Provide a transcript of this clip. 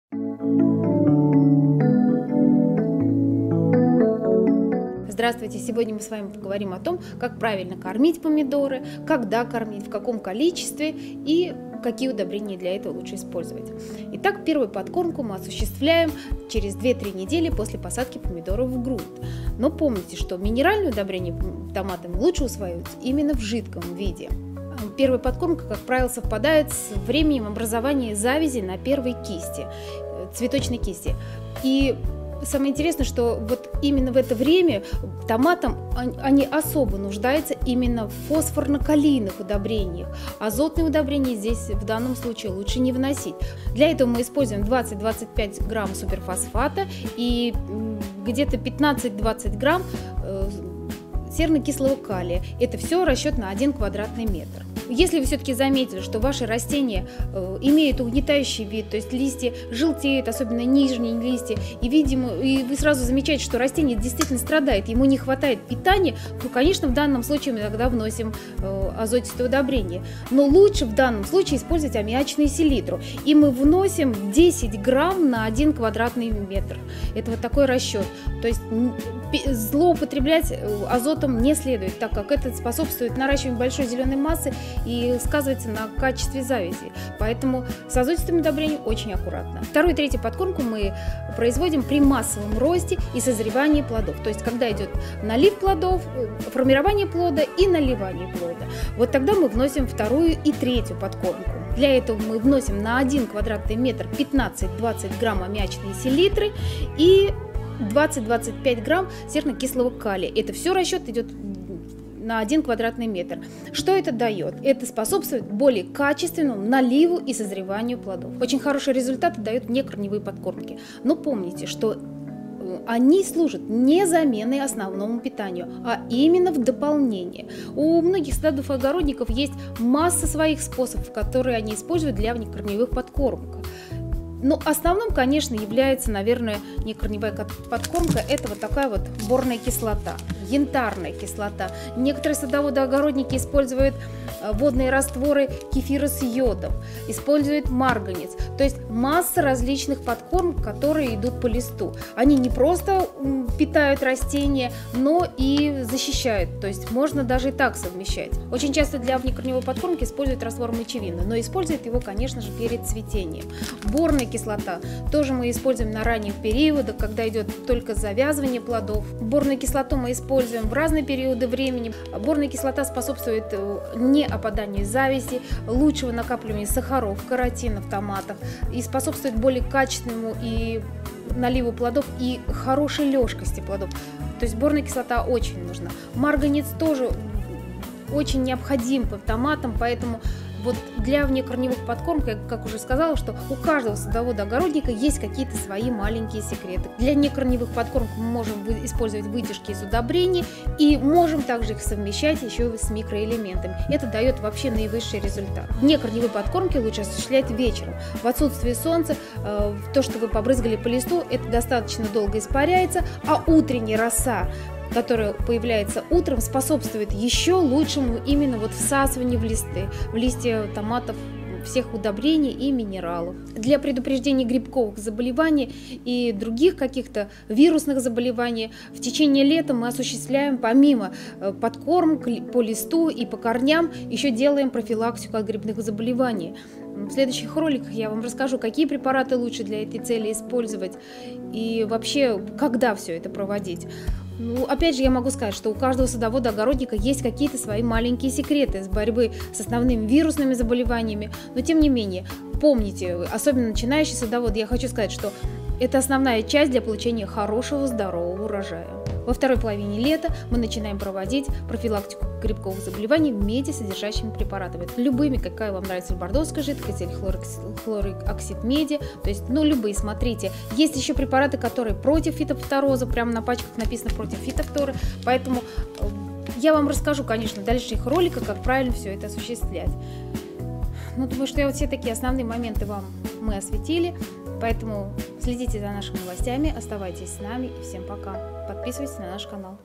Здравствуйте! Сегодня мы с вами поговорим о том, как правильно кормить помидоры, когда кормить, в каком количестве и какие удобрения для этого лучше использовать. Итак, первую подкормку мы осуществляем через 2-3 недели после посадки помидоров в грунт. Но помните, что минеральные удобрения томатам лучше усваиваются именно в жидком виде. Первая подкормка, как правило, совпадает с временем образования завязи на первой кисти, цветочной кисти. И самое интересное, что вот именно в это время томатам они особо нуждаются именно в фосфорно-калийных удобрениях. Азотные удобрения здесь в данном случае лучше не вносить. Для этого мы используем 20-25 грамм суперфосфата и где-то 15-20 грамм серно-кислого калия. Это все расчет на 1 квадратный метр. Если вы все-таки заметили, что ваши растения имеют угнетающий вид, то есть листья желтеют, особенно нижние листья, и вы сразу замечаете, что растение действительно страдает, ему не хватает питания, то, конечно, в данном случае мы тогда вносим азотистое удобрение. Но лучше в данном случае использовать аммиачную селитру. И мы вносим 10 грамм на 1 квадратный метр. Это вот такой расчет. То есть злоупотреблять азотом не следует, так как это способствует наращиванию большой зеленой массы и сказывается на качестве завязи. Поэтому с азотистым удобрением очень аккуратно. Вторую и третью подкормку мы производим при массовом росте и созревании плодов. То есть когда идет налив плодов, формирование плода и наливание плода. Вот тогда мы вносим вторую и третью подкормку. Для этого мы вносим на 1 квадратный метр 15-20 грамм аммиачной селитры и 20-25 грамм серно-кислого калия. Это все расчет идет на 1 квадратный метр. Что это дает? Это способствует более качественному наливу и созреванию плодов. Очень хорошие результаты дают некорневые подкормки. Но помните, что они служат не заменой основному питанию, а именно в дополнение. У многих садоводов и огородников есть масса своих способов, которые они используют для внекорневых подкормок. Но основным, конечно, является, наверное, некорневая подкормка. Это вот такая вот борная кислота, янтарная кислота. Некоторые садоводы-огородники используют водные растворы кефира с йодом, используют марганец. То есть масса различных подкормок, которые идут по листу. Они не просто питают растения, но и защищают. То есть можно даже и так совмещать. Очень часто для внекорневой подкормки используют раствор мочевины, но используют его, конечно же, перед цветением. Борная кислота тоже мы используем на ранних периодах, когда идет только завязывание плодов. Борную кислоту мы используем в разные периоды времени. Борная кислота способствует не опаданию завязи, лучшего накапливания сахаров, каротина в томатах и способствует более качественному и наливу плодов и хорошей лёжкости плодов. То есть борная кислота очень нужна. Марганец тоже очень необходим по томатам, поэтому вот для внекорневых подкормок, я как уже сказала, что у каждого садовода-огородника есть какие-то свои маленькие секреты. Для некорневых подкормок мы можем использовать вытяжки из удобрений и можем также их совмещать еще с микроэлементами. Это дает вообще наивысший результат. Некорневые подкормки лучше осуществлять вечером. В отсутствие солнца то, что вы побрызгали по листу, это достаточно долго испаряется, а утренняя роса, которая появляется утром, способствует еще лучшему именно вот всасыванию в листья томатов всех удобрений и минералов. Для предупреждения грибковых заболеваний и других каких-то вирусных заболеваний в течение лета мы осуществляем помимо подкормок по листу и по корням, еще делаем профилактику от грибных заболеваний. В следующих роликах я вам расскажу, какие препараты лучше для этой цели использовать и вообще, когда все это проводить. Ну, опять же, я могу сказать, что у каждого садовода-огородника есть какие-то свои маленькие секреты с борьбы с основными вирусными заболеваниями, но тем не менее, помните, особенно начинающие садоводы, я хочу сказать, что это основная часть для получения хорошего, здорового урожая. Во второй половине лета мы начинаем проводить профилактику грибковых заболеваний меди содержащими препаратами. Любыми, какая вам нравится, бордоская жидкость или хлороксид меди. То есть, любые, смотрите. Есть еще препараты, которые против фитофтороза, прямо на пачках написано против фитофторы. Поэтому я вам расскажу, конечно, в дальнейших роликах, как правильно все это осуществлять. Думаю, что все такие основные моменты мы осветили. Поэтому следите за нашими новостями, оставайтесь с нами и всем пока. Подписывайтесь на наш канал.